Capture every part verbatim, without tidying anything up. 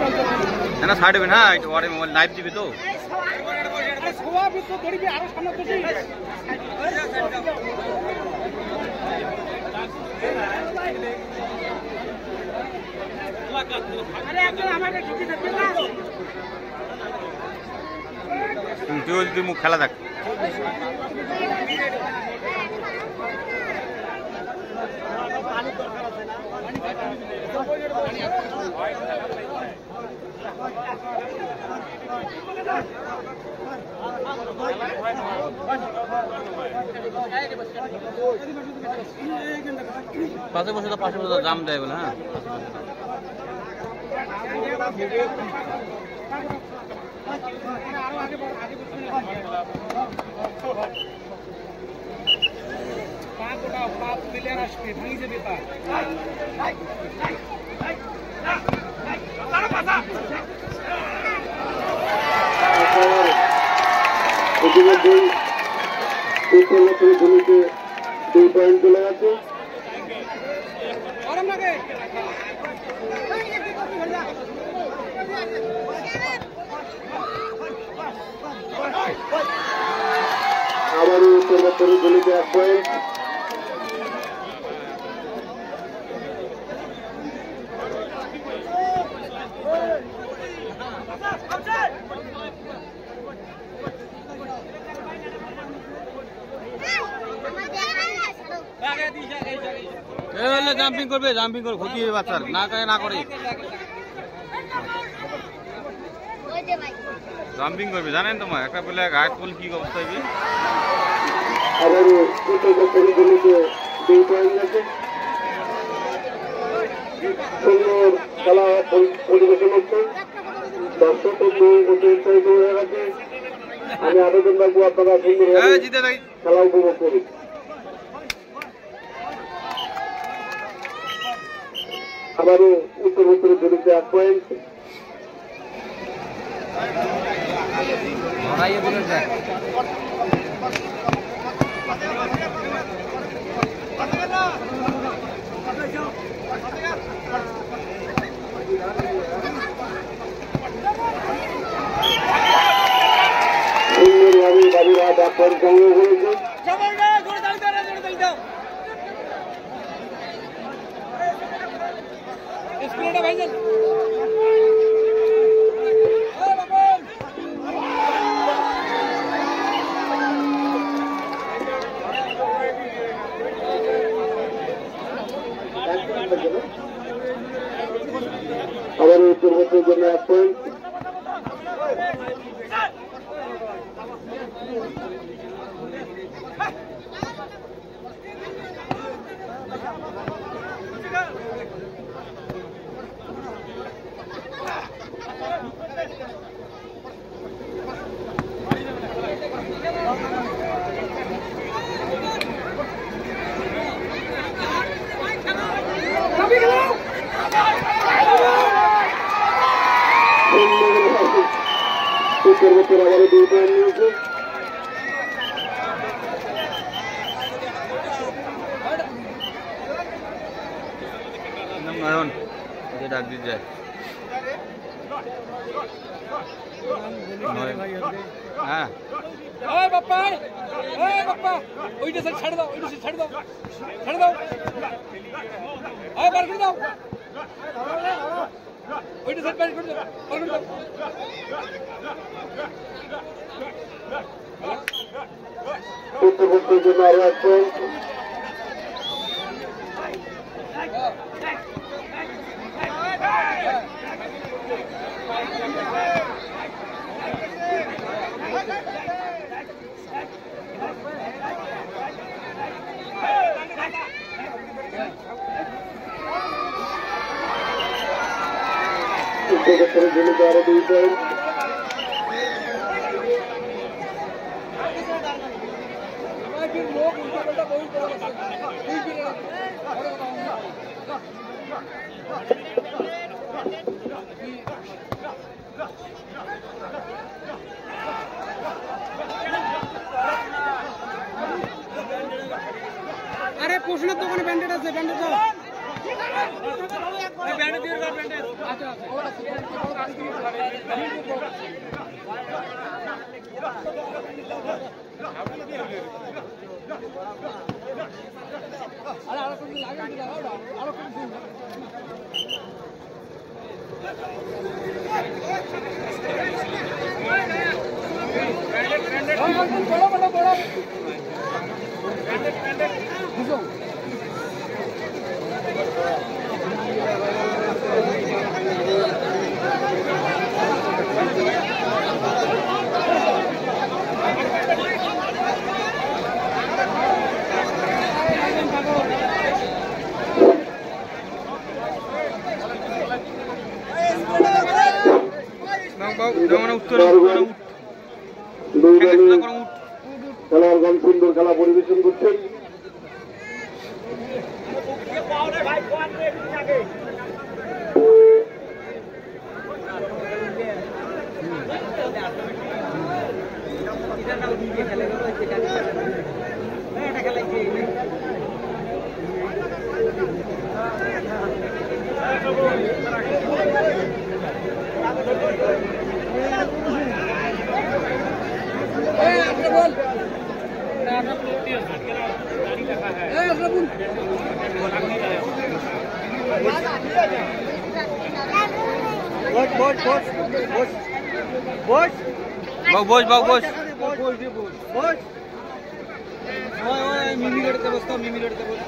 না ছাড়বে না ওরে মোবাইল লাইভ দিবি তো তুই তুই মুখ খেলা দেখ পাশে বসে তো পাশে বসে দাম দেয় বলে হ্যাঁ ইতিমধ্যেই উত্তরবঙ্গের জমিতে দুই পয়েন্ট চলে গেছে। আবারও উত্তরবঙ্গের জমিতে এক পয়েন্ট। জাম্পিং করবে জাম্পিং করে ক্ষতি হবে বাচ্চার না করে না করে জাম্পিং করবে জানেন তোমার একটা পেলে গায়ে ফুল কি অবস্থা হবে আবারও উত্তরবঙ্গের জমিতে দুই পয়েন্ট গেছে। সুন্দর খেলা পরিবেশন হচ্ছে দর্শক উৎসাহিত হয়ে গেছে। আমি আবেদন রাখবো আপনারা সুন্দর খেলা উপভোগ করুন। আবারও উত্তরবঙ্গের জমিতে এক পয়েন্ট। সুন্দরভাবে বাবুরাট এক পয়েন্ট সংগ্রহ করেছে। আবার উত্তরবঙ্গের জন্য এক পয়েন্ট। উত্তরবঙ্গের আবারও দুই পয়েন্ট নিয়েছে। ডাক দিয়ে যায় হ্যাঁ বাপ্পা বাপ্পা ওইটা ছাড় দাও ওইটা ছাড় দাও ছাড় দাও বার করে দাও ওইটা সেট বার করে দাও উত্তরবঙ্গের জন্য আরো এক পয়েন্ট। উত্তরবঙ্গের জন্য আরো দুই পয়েন্ট। আরে প্রশ্নের দোকানে ব্যান্ডেড আছে ব্যান্ডেড দাও খেলোয়াড়গণ সুন্দর খেলা পরিবেশন করছেন। বাবু বস বাবু বস মিমি রোডতে বসতো মিমি রোডতে বস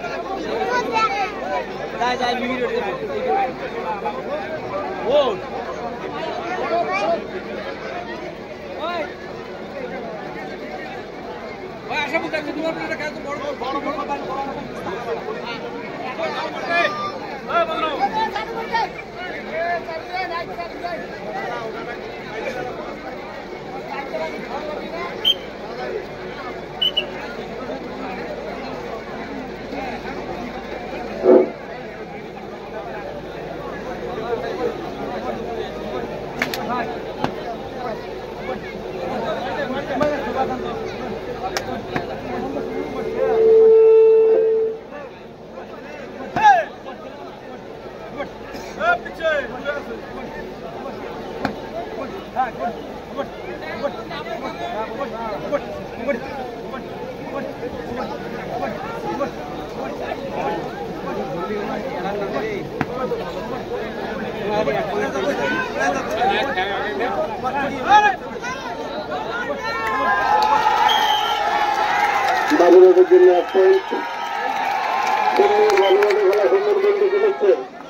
যাই যাই মিমি রোডতে ও ওই আশা বুঝা তোমার একটা কাজ বড় বড় বড় ওই বন্ধু বাবুরের জন্য এক পয়েন্ট খেলা সুন্দর বন্ধু চলেছে।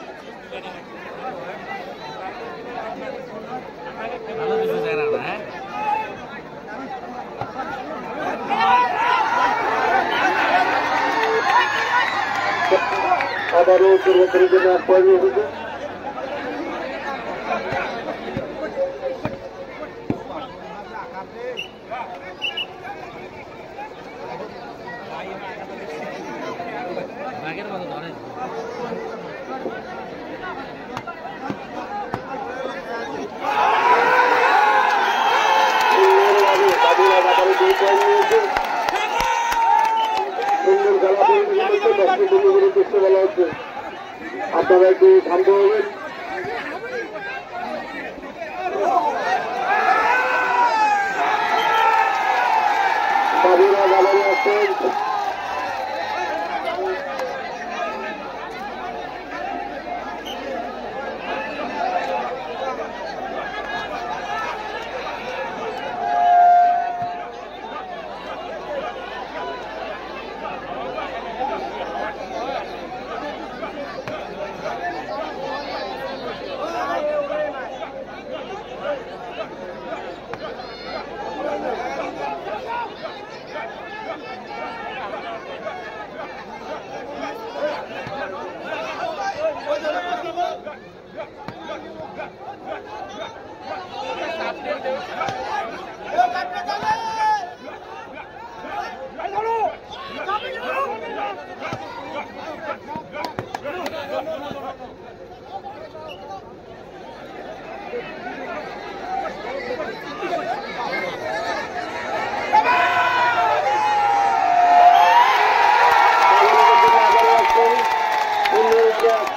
আবারও পূর্বপুরের জন্য এক পয়েন্ট এসেছে। আপনারা একটু শান্ত হবেন। বাবুরা গালারি আসছেন। Yeah.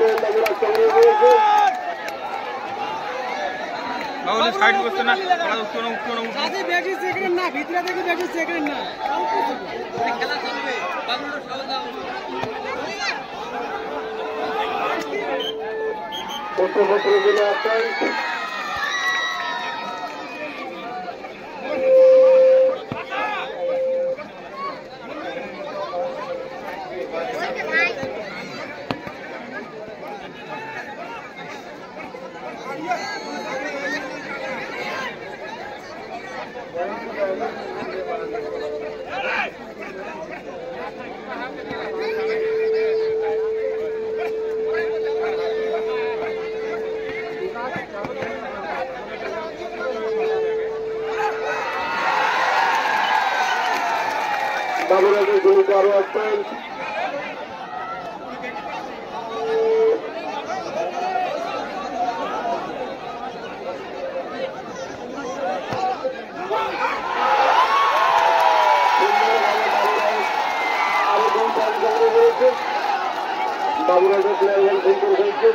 বাবুলি সাইড করছে না খেলা উঠছে না উঠছে না সাথে বেশি সেকেন্ড না ভিতরে থেকে বেশি সেকেন্ড না খেলা চলবে বাবুলির সাউন্ড দাও উত্তরপত্র জেলা আছেন বাবুরাজের গুলিতে আরো আসছেন বাবুরাজের প্লেয়ার সেন্টার হয়েছে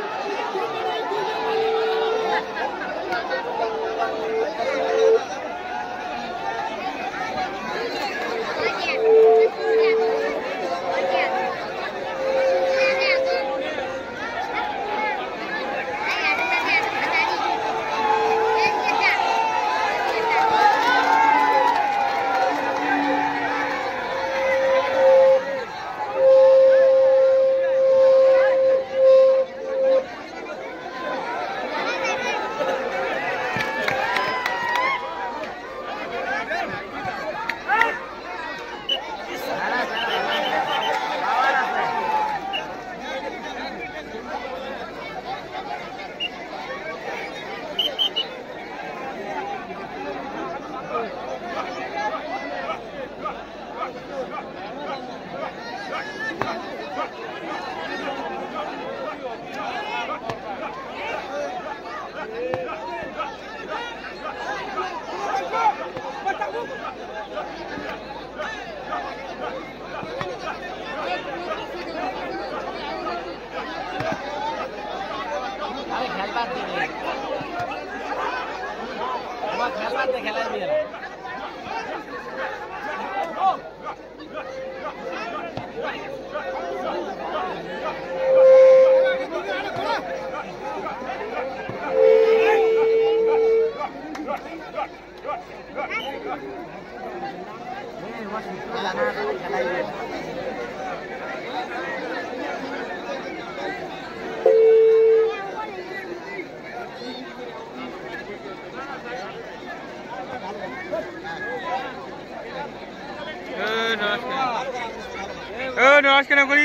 নমস্কার করি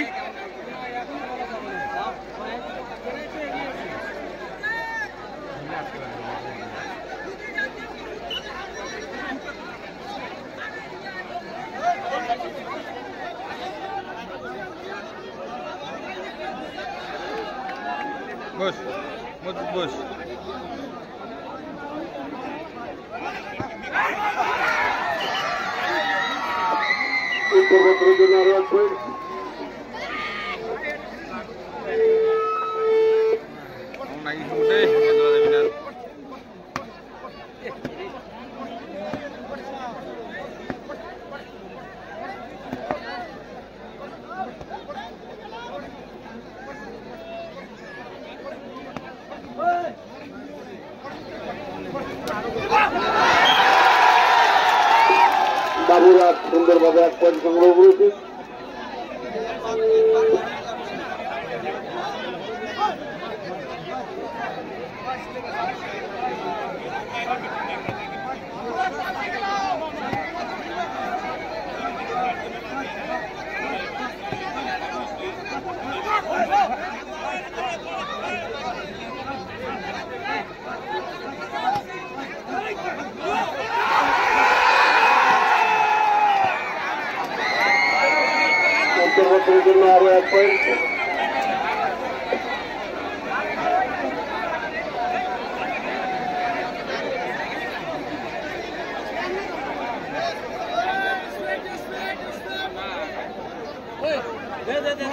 বস বস উত্তরপত্র জেলা আরো আসছেন বাবুরাজ সুন্দরভাবে এক পয়েন্ট সংগ্রহ করেছে উত্তরপত্রের জন্য আরো এক পয়েন্ট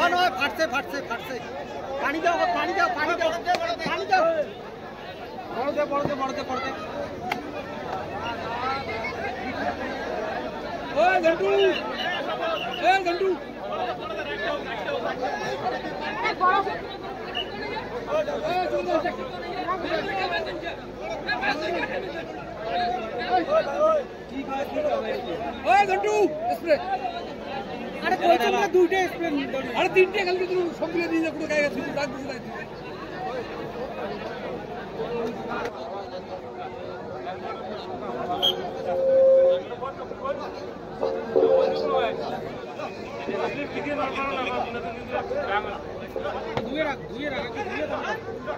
ফাটছে ফাটছে ফাটছে পানি দাও পানি দাও পানি দাও পানি দাও বড়তে বড়তে বড়তে ওই ঘন্টু এই ঘন্টু ওই ঘন্টু স্প্রে আরে কইছো না দুইটা স্প্রে আরে তিনটে খালি তুই সবগুলো দিয়ে পুরো গায়ে গেছিস রাখ দিছিস ধুয়ে রাখ ধুয়ে রাখ ধুয়ে দাও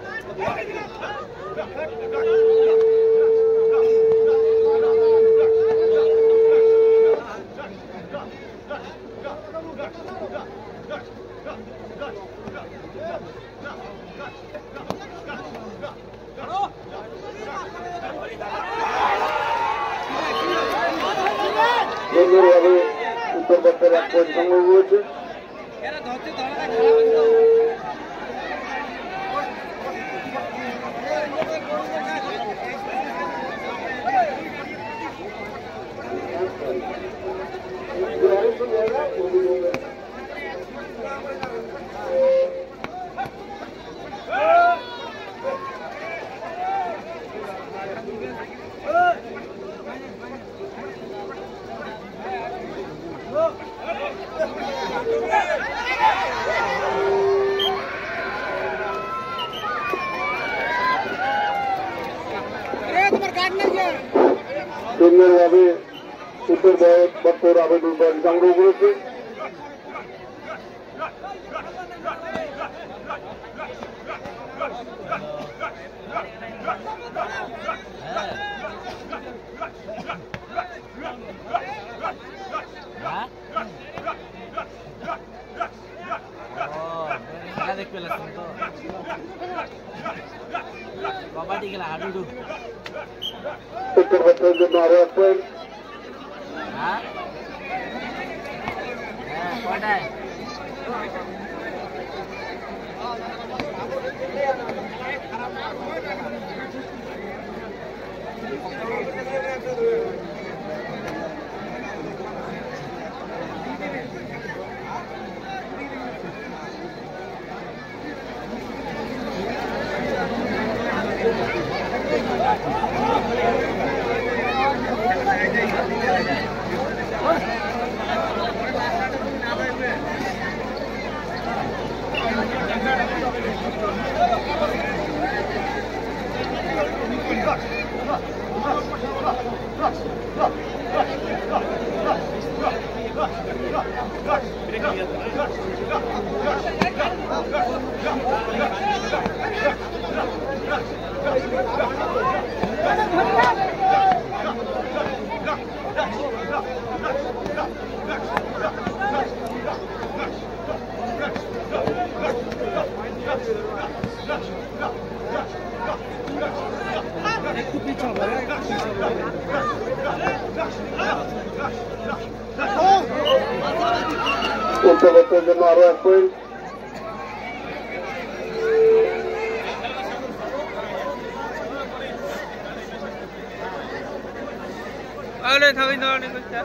সুন্দরভাবে উত্তর পক্ষের এক পয়েন্ট সংগ্রহ করেছে। সুন্দরভাবে উত্তর বক্তর আবেদন সংগ্রহ করেছে। দেখবে তো কবাডি খেলা হাডুডু উত্তর বক্তর জন্য আরো এক পয়েন্ট। হ্যাঁ হ্যাঁ কয়টায় উত্তর বক্তর জন্য আরো এক পয়েন্ট। আরে থাকি না অনেক কথা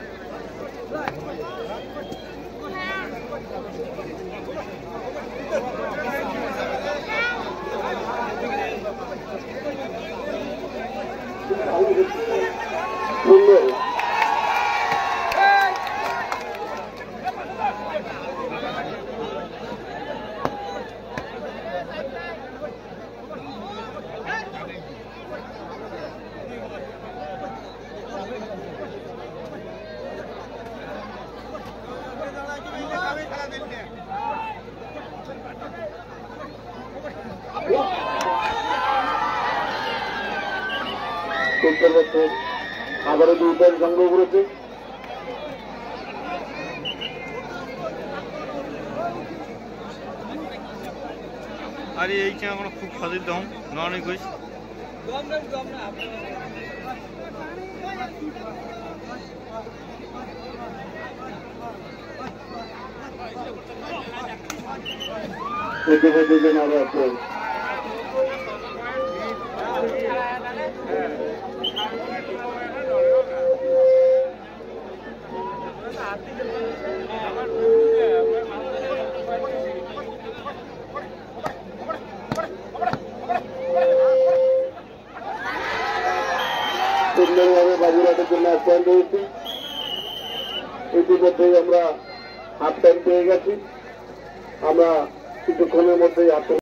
সুন্দর উত্তর বক্তর আবারও দুই পয়েন্ট সংগ্রহ করেছে। আরে এই চেয়ে আমার খুব খাদির দাম না অনেক হয়েছে উত্তর বক্তর জন্য আরো এক পয়েন্ট। সুন্দরভাবে বাবুরাটের জন্য এক পয়েন্ট হয়েছি। ইতিমধ্যেই আমরা হাফ টাইম পেয়ে গেছি। আমরা কিছুক্ষণের মধ্যেই হাফ